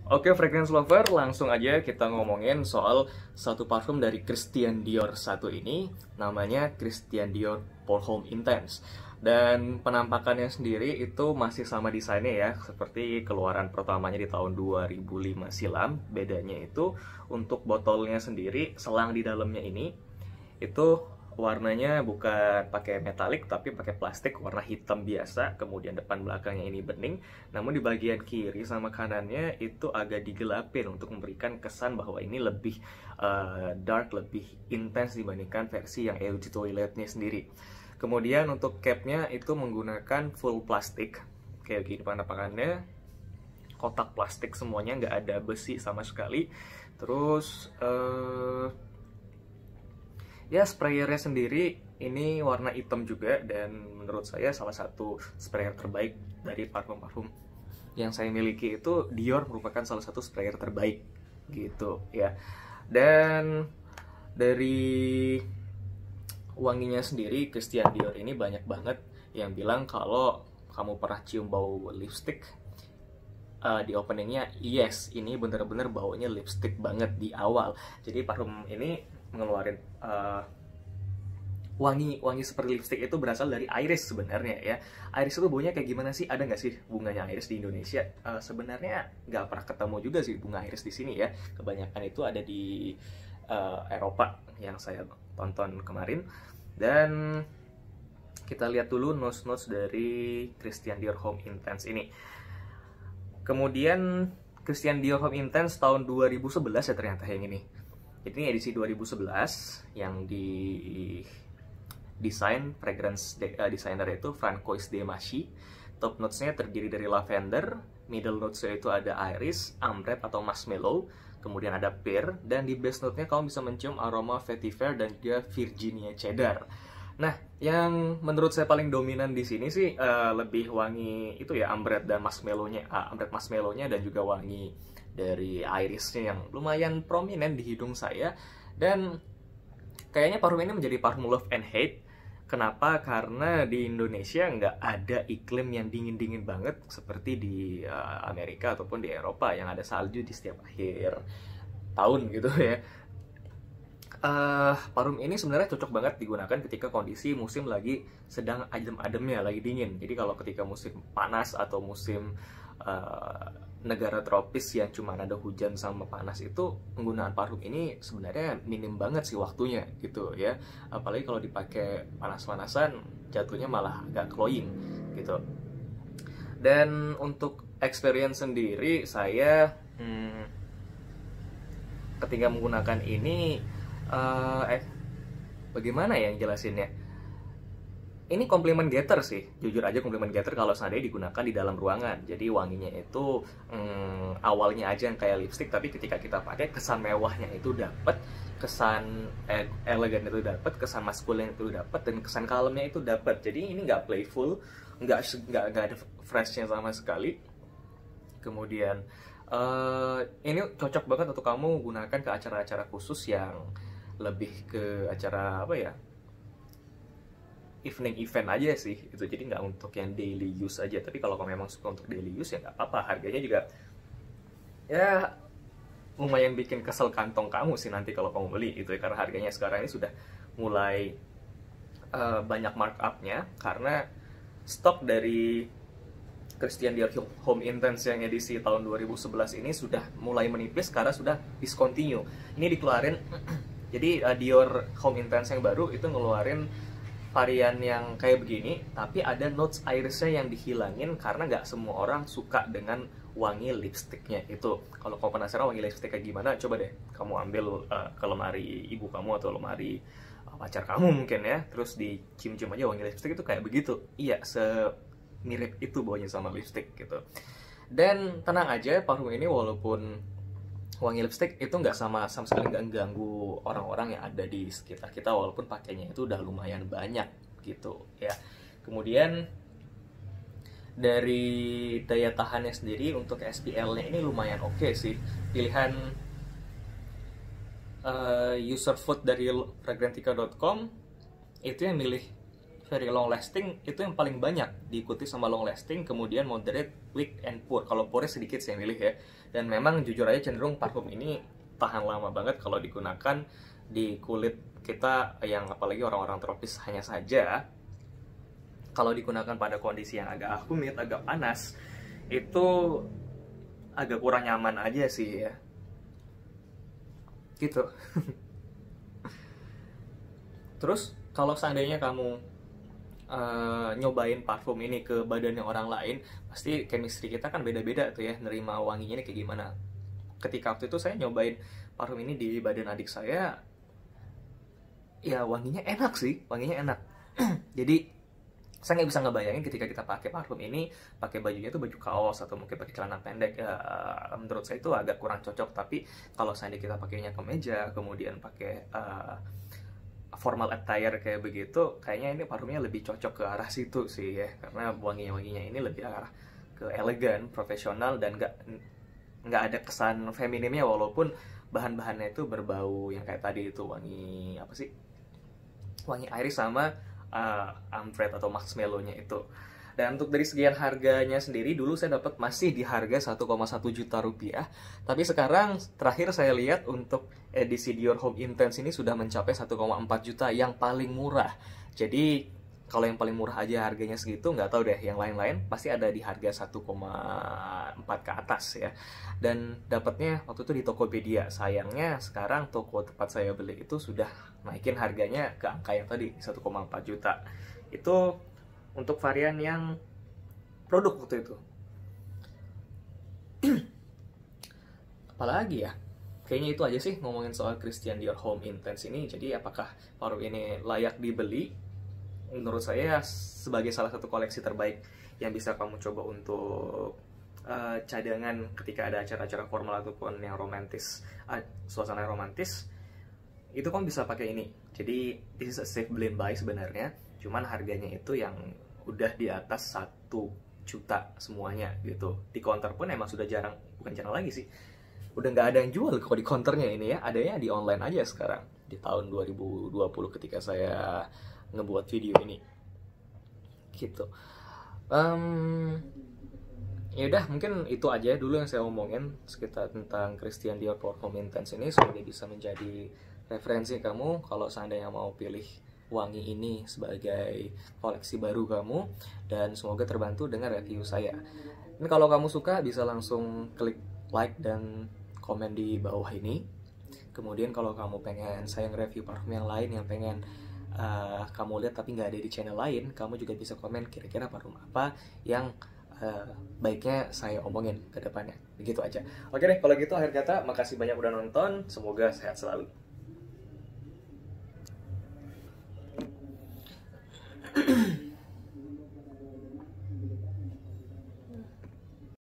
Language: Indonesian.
Oke, fragrance lover, langsung aja kita ngomongin soal satu parfum dari Christian Dior satu ini, namanya Christian Dior Pour Homme Intense. Dan penampakannya sendiri itu masih sama desainnya ya, seperti keluaran pertamanya di tahun 2005 silam. Bedanya itu untuk botolnya sendiri, selang di dalamnya ini, itu warnanya bukan pakai metalik tapi pakai plastik warna hitam biasa, kemudian depan belakangnya ini bening, namun di bagian kiri sama kanannya itu agak digelapin untuk memberikan kesan bahwa ini lebih dark, lebih intens dibandingkan versi yang LG Toiletnya sendiri. Kemudian untuk capnya itu menggunakan full plastik kayak gini penampakannya, kotak plastik semuanya, nggak ada besi sama sekali. Terus ya, sprayernya sendiri ini warna hitam juga, dan menurut saya salah satu sprayer terbaik dari parfum-parfum yang saya miliki. Itu Dior merupakan salah satu sprayer terbaik gitu ya. Dan dari wanginya sendiri, Christian Dior ini banyak banget yang bilang kalau kamu pernah cium bau lipstick, di openingnya, yes, ini bener-bener baunya lipstick banget di awal. Jadi parfum ini mengeluarin wangi seperti lipstick itu berasal dari iris sebenarnya ya. Iris itu baunya kayak gimana sih? Ada nggak sih bunganya iris di Indonesia? Sebenarnya nggak pernah ketemu juga sih bunga iris di sini ya. Kebanyakan itu ada di Eropa yang saya tonton kemarin. Dan kita lihat dulu notes-notes dari Christian Dior Homme Intense ini. Kemudian Christian Dior Homme Intense tahun 2011 ya ternyata yang ini. Jadi ini edisi 2011 yang di desain fragrance designer itu Francois Demachy. Top notes-nya terdiri dari lavender, middle notes-nya itu ada iris, ambre atau marshmallow, kemudian ada pear, dan di base note-nya kamu bisa mencium aroma vetiver dan juga Virginia cheddar. Nah, yang menurut saya paling dominan di sini sih lebih wangi itu ya, ambre dan marshmallow-nya, ambre marshmallow-nya, dan juga wangi dari irisnya yang lumayan prominent di hidung saya. Dan kayaknya parfum ini menjadi parfum love and hate. Kenapa? Karena di Indonesia nggak ada iklim yang dingin-dingin banget seperti di Amerika ataupun di Eropa yang ada salju di setiap akhir tahun gitu ya. Parfum ini sebenarnya cocok banget digunakan ketika kondisi musim lagi sedang adem-ademnya, lagi dingin. Jadi kalau ketika musim panas atau musim negara tropis yang cuma ada hujan sama panas, itu penggunaan parfum ini sebenarnya minim banget sih waktunya gitu ya. Apalagi kalau dipakai panas-panasan, jatuhnya malah agak cloying gitu. Dan untuk experience sendiri, saya ketika menggunakan ini, bagaimana ya yang jelasinnya? Ini compliment getter sih, jujur aja compliment getter kalau seandainya digunakan di dalam ruangan. Jadi wanginya itu awalnya aja yang kayak lipstick, tapi ketika kita pakai, kesan mewahnya itu dapat, kesan elegan itu dapat, kesan maskulin itu dapat, dan kesan kalemnya itu dapat. Jadi ini nggak playful, nggak ada freshnya sama sekali. Kemudian ini cocok banget untuk kamu gunakan ke acara-acara khusus yang lebih ke acara apa ya, evening event aja sih itu. Jadi nggak untuk yang daily use aja. Tapi kalau kamu memang suka untuk daily use ya nggak apa-apa. Harganya juga ya lumayan bikin kesel kantong kamu sih nanti kalau kamu beli itu ya, karena harganya sekarang ini sudah mulai banyak markupnya, karena stok dari Christian Dior Homme Intense yang edisi tahun 2011 ini sudah mulai menipis karena sudah discontinue. Ini dikeluarin jadi Dior Homme Intense yang baru itu ngeluarin varian yang kayak begini, tapi ada notes irisnya yang dihilangin karena nggak semua orang suka dengan wangi lipstiknya itu. Kalau kamu penasaran wangi lipstik kayak gimana, coba deh kamu ambil ke lemari ibu kamu atau lemari pacar kamu mungkin ya, terus dicium-cium aja wangi lipstik itu kayak begitu. Iya, semirip itu baunya sama lipstik gitu. Dan tenang aja, parfum ini walaupun wangi lipstick itu nggak sama sekali nggak ganggu orang-orang yang ada di sekitar kita, walaupun pakainya itu udah lumayan banyak gitu ya. Kemudian dari daya tahannya sendiri, untuk SPL-nya ini lumayan oke sih. Pilihan user vote dari fragrantica.com itu yang milih very long lasting itu yang paling banyak, diikuti sama long lasting, kemudian moderate, weak, and poor. Kalau poornya sedikit saya milih ya. Dan memang jujur aja cenderung parfum ini tahan lama banget kalau digunakan di kulit kita yang apalagi orang-orang tropis. Hanya saja kalau digunakan pada kondisi yang agak humid, agak panas, itu agak kurang nyaman aja sih ya. Gitu. Terus kalau seandainya kamu nyobain parfum ini ke badannya orang lain, pasti chemistry kita kan beda-beda tuh ya, nerima wanginya ini kayak gimana. Ketika waktu itu saya nyobain parfum ini di badan adik saya, ya wanginya enak sih, wanginya enak. Jadi saya nggak bisa ngebayangin ketika kita pakai parfum ini, pakai bajunya tuh baju kaos atau mungkin pakai celana pendek. Ya, menurut saya itu agak kurang cocok. Tapi kalau seandainya kita pakainya kemeja, kemudian pakai formal attire kayak begitu, kayaknya ini parfumnya lebih cocok ke arah situ sih ya, karena wanginya ini lebih arah ke elegan, profesional, dan nggak ada kesan feminimnya, walaupun bahan-bahannya itu berbau yang kayak tadi itu, wangi apa sih, wangi iris sama amfred atau marshmallow-nya itu. Dan untuk dari sekian harganya sendiri, dulu saya dapat masih di harga 1,1 juta rupiah. Tapi sekarang terakhir saya lihat untuk edisi Dior Homme Intense ini sudah mencapai 1,4 juta yang paling murah. Jadi kalau yang paling murah aja harganya segitu, nggak tahu deh yang lain-lain pasti ada di harga 1,4 ke atas ya. Dan dapatnya waktu itu di Tokopedia. Sayangnya sekarang toko tempat saya beli itu sudah naikin harganya ke angka yang tadi 1,4 juta. Itu untuk varian yang produk waktu itu. Apalagi ya, kayaknya itu aja sih ngomongin soal Christian Dior Homme Intense ini. Jadi apakah parfum ini layak dibeli? Menurut saya sebagai salah satu koleksi terbaik yang bisa kamu coba untuk cadangan ketika ada acara-acara formal ataupun yang romantis, suasana romantis, itu kamu bisa pakai ini. Jadi this is a safe blend buy sebenarnya, cuman harganya itu yang udah di atas 1 juta semuanya gitu. Di counter pun emang sudah jarang, bukan jarang lagi sih, udah nggak ada yang jual kok di counternya ini ya. Adanya di online aja sekarang di tahun 2020 ketika saya ngebuat video ini gitu. Ya udah, mungkin itu aja dulu yang saya omongin sekitar tentang Christian Dior Homme Intense ini. Semoga bisa menjadi referensi kamu kalau seandainya mau pilih wangi ini sebagai koleksi baru kamu, dan semoga terbantu dengan review saya. Ini kalau kamu suka bisa langsung klik like dan komen di bawah ini. Kemudian kalau kamu pengen saya nge-review parfum yang lain yang pengen kamu lihat tapi nggak ada di channel lain, kamu juga bisa komen kira-kira parfum apa yang baiknya saya omongin ke depannya. Begitu aja. Oke deh, kalau gitu akhir kata, makasih banyak udah nonton. Semoga sehat selalu.